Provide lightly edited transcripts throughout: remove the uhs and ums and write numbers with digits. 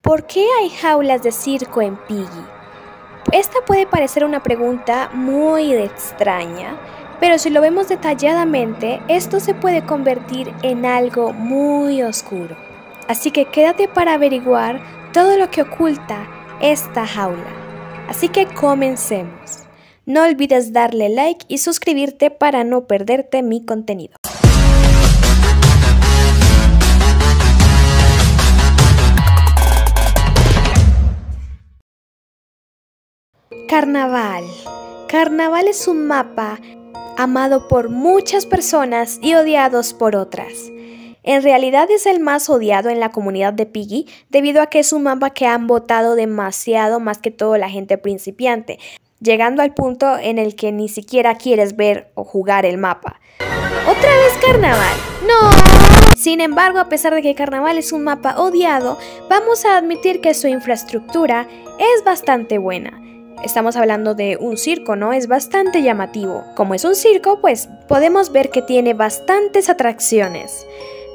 ¿Por qué hay jaulas de circo en Piggy? Esta puede parecer una pregunta muy extraña, pero si lo vemos detalladamente, esto se puede convertir en algo muy oscuro. Así que quédate para averiguar todo lo que oculta esta jaula. Así que comencemos. No olvides darle like y suscribirte para no perderte mi contenido. Carnaval. Carnaval es un mapa amado por muchas personas y odiados por otras. En realidad es el más odiado en la comunidad de Piggy debido a que es un mapa que han votado demasiado, más que todo la gente principiante, llegando al punto en el que ni siquiera quieres ver o jugar el mapa. ¿Otra vez Carnaval? ¡No! Sin embargo, a pesar de que Carnaval es un mapa odiado, vamos a admitir que su infraestructura es bastante buena. Estamos hablando de un circo, ¿no? Es bastante llamativo. Como es un circo, pues podemos ver que tiene bastantes atracciones.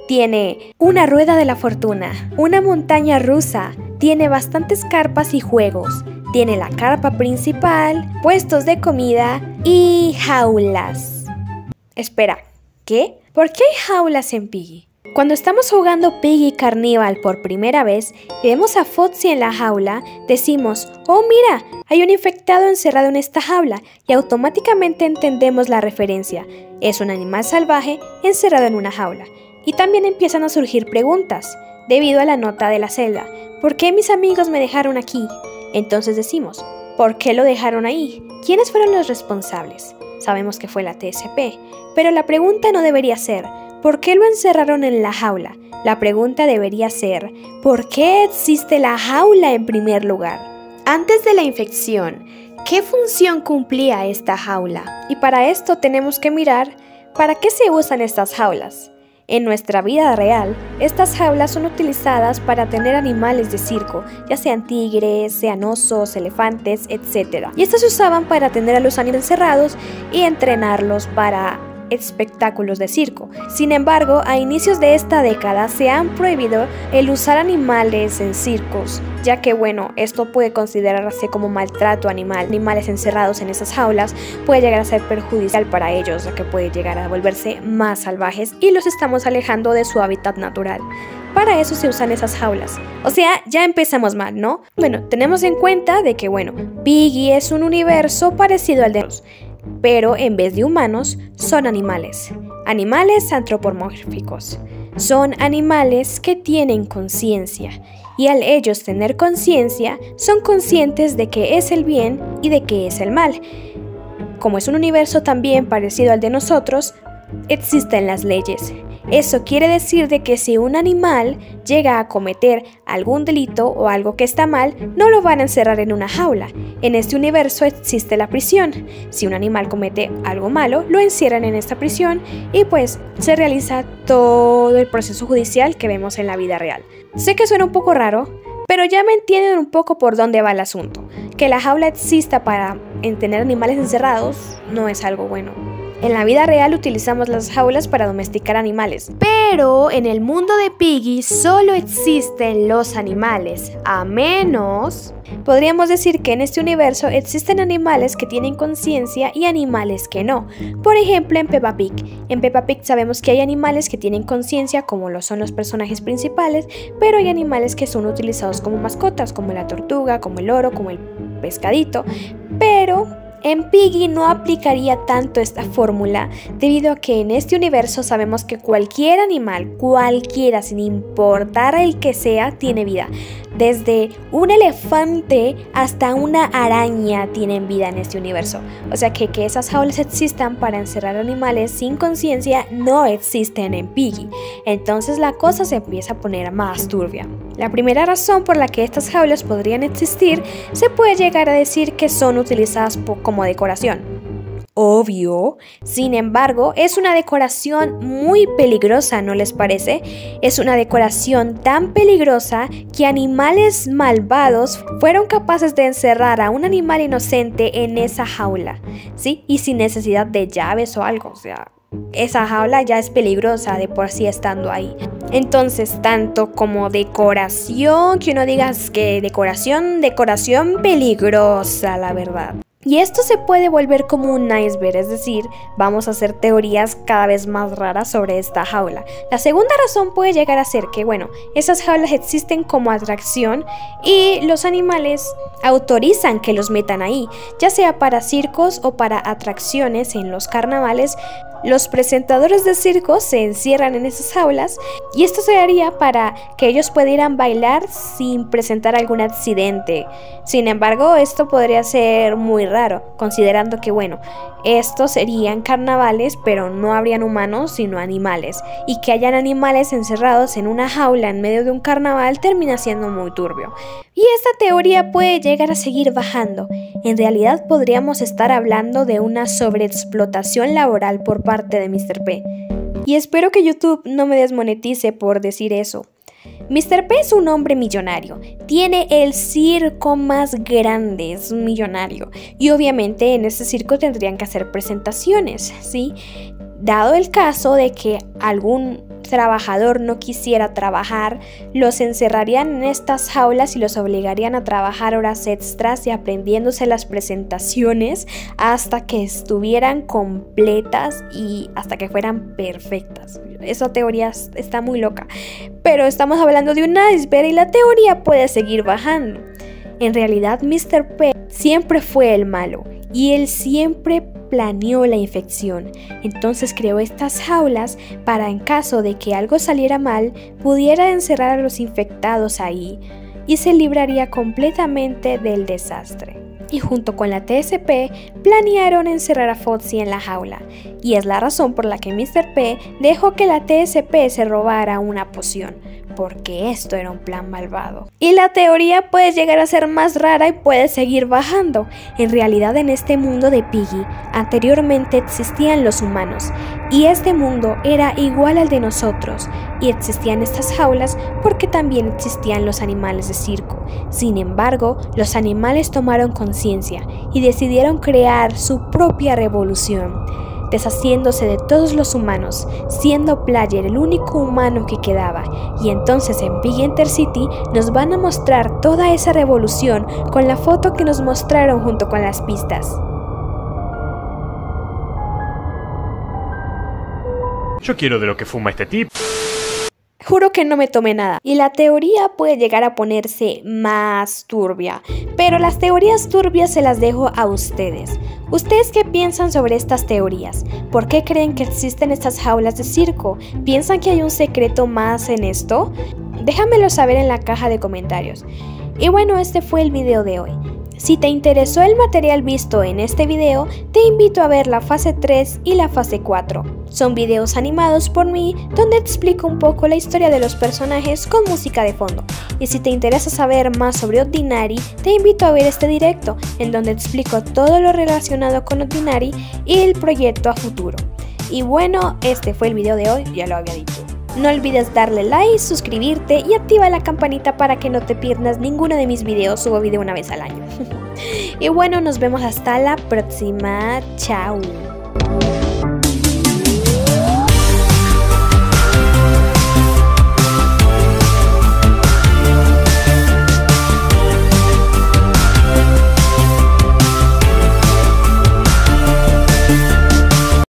Tiene una rueda de la fortuna, una montaña rusa, tiene bastantes carpas y juegos. Tiene la carpa principal, puestos de comida y jaulas. Espera, ¿qué? ¿Por qué hay jaulas en Piggy? Cuando estamos jugando Piggy Carnival por primera vez y vemos a Foxy en la jaula, decimos, ¡oh mira! Hay un infectado encerrado en esta jaula y automáticamente entendemos la referencia. Es un animal salvaje encerrado en una jaula. Y también empiezan a surgir preguntas, debido a la nota de la celda. ¿Por qué mis amigos me dejaron aquí? Entonces decimos, ¿por qué lo dejaron ahí? ¿Quiénes fueron los responsables? Sabemos que fue la TSP, pero la pregunta no debería ser, ¿por qué lo encerraron en la jaula? La pregunta debería ser, ¿por qué existe la jaula en primer lugar? Antes de la infección, ¿qué función cumplía esta jaula? Y para esto tenemos que mirar, ¿para qué se usan estas jaulas? En nuestra vida real, estas jaulas son utilizadas para tener animales de circo, ya sean tigres, sean osos, elefantes, etc. Y estas se usaban para tener a los animales encerrados y entrenarlos para espectáculos de circo. Sin embargo, a inicios de esta década se han prohibido el usar animales en circos, ya que bueno, esto puede considerarse como maltrato animal. Animales encerrados en esas jaulas puede llegar a ser perjudicial para ellos, ya que puede llegar a volverse más salvajes y los estamos alejando de su hábitat natural. Para eso se usan esas jaulas. O sea, ya empezamos mal, ¿no? Bueno, tenemos en cuenta de que bueno, Piggy es un universo parecido al de nosotros, pero en vez de humanos, son animales. Animales antropomórficos. Son animales que tienen conciencia. Y al ellos tener conciencia, son conscientes de qué es el bien y de qué es el mal. Como es un universo también parecido al de nosotros, existen las leyes. Eso quiere decir de que si un animal llega a cometer algún delito o algo que está mal, no lo van a encerrar en una jaula. En este universo existe la prisión. Si un animal comete algo malo, lo encierran en esta prisión y pues se realiza todo el proceso judicial que vemos en la vida real. Sé que suena un poco raro, pero ya me entienden un poco por dónde va el asunto. Que la jaula exista para tener animales encerrados no es algo bueno. En la vida real utilizamos las jaulas para domesticar animales, pero en el mundo de Piggy solo existen los animales, a menos... Podríamos decir que en este universo existen animales que tienen conciencia y animales que no. Por ejemplo, en Peppa Pig. En Peppa Pig sabemos que hay animales que tienen conciencia, como lo son los personajes principales, pero hay animales que son utilizados como mascotas, como la tortuga, como el loro, como el pescadito, pero... En Piggy no aplicaría tanto esta fórmula debido a que en este universo sabemos que cualquier animal, cualquiera, sin importar el que sea, tiene vida. Desde un elefante hasta una araña tienen vida en este universo. O sea que esas jaulas existan para encerrar animales sin conciencia no existen en Piggy. Entonces la cosa se empieza a poner más turbia. La primera razón por la que estas jaulas podrían existir se puede llegar a decir que son utilizadas como decoración. Obvio. Sin embargo, es una decoración muy peligrosa, ¿no les parece? Es una decoración tan peligrosa que animales malvados fueron capaces de encerrar a un animal inocente en esa jaula, ¿sí? Y sin necesidad de llaves o algo, o sea, esa jaula ya es peligrosa de por sí estando ahí. Entonces, tanto como decoración, que uno diga que decoración peligrosa, la verdad. Y esto se puede volver como un iceberg, es decir, vamos a hacer teorías cada vez más raras sobre esta jaula. La segunda razón puede llegar a ser que, bueno, esas jaulas existen como atracción y los animales autorizan que los metan ahí, ya sea para circos o para atracciones en los carnavales. Los presentadores de circo se encierran en esas jaulas y esto se haría para que ellos pudieran bailar sin presentar algún accidente. Sin embargo, esto podría ser muy raro, considerando que, bueno, estos serían carnavales, pero no habrían humanos, sino animales. Y que hayan animales encerrados en una jaula en medio de un carnaval termina siendo muy turbio. Y esta teoría puede llegar a seguir bajando. En realidad podríamos estar hablando de una sobreexplotación laboral por parte de Mr. P. Y espero que YouTube no me desmonetice por decir eso. Mr. P es un hombre millonario, tiene el circo más grande, es un millonario. Y obviamente en ese circo tendrían que hacer presentaciones, ¿sí? Dado el caso de que algún trabajador no quisiera trabajar, los encerrarían en estas jaulas y los obligarían a trabajar horas extras y aprendiéndose las presentaciones hasta que estuvieran completas y hasta que fueran perfectas. Esa teoría está muy loca, pero estamos hablando de un iceberg y la teoría puede seguir bajando. En realidad, Mr. P siempre fue el malo y él siempre planeó la infección. Entonces creó estas jaulas para, en caso de que algo saliera mal, pudiera encerrar a los infectados ahí y se libraría completamente del desastre. Y junto con la TSP planearon encerrar a Foxy en la jaula, y es la razón por la que Mr. P dejó que la TSP se robara una poción, porque esto era un plan malvado. Y la teoría puede llegar a ser más rara y puede seguir bajando. En realidad, en este mundo de Piggy, anteriormente existían los humanos, y este mundo era igual al de nosotros, y existían estas jaulas porque también existían los animales de circo. Sin embargo, los animales tomaron conciencia y decidieron crear su propia revolución, deshaciéndose de todos los humanos, siendo Player el único humano que quedaba. Y entonces en Piggy Intercity nos van a mostrar toda esa revolución con la foto que nos mostraron junto con las pistas. Yo quiero de lo que fuma este tipo. Juro que no me tomé nada. Y la teoría puede llegar a ponerse más turbia, pero las teorías turbias se las dejo a ustedes. ¿Ustedes qué piensan sobre estas teorías? ¿Por qué creen que existen estas jaulas de circo? ¿Piensan que hay un secreto más en esto? Déjamelo saber en la caja de comentarios. Y bueno, este fue el video de hoy. Si te interesó el material visto en este video, te invito a ver la fase 3 y la fase 4. Son videos animados por mí donde explico un poco la historia de los personajes con música de fondo. Y si te interesa saber más sobre Ordinary, te invito a ver este directo en donde explico todo lo relacionado con Ordinary y el proyecto a futuro. Y bueno, este fue el video de hoy, ya lo había dicho. No olvides darle like, suscribirte y activa la campanita para que no te pierdas ninguno de mis videos. Subo video una vez al año. Y bueno, nos vemos hasta la próxima. Chao.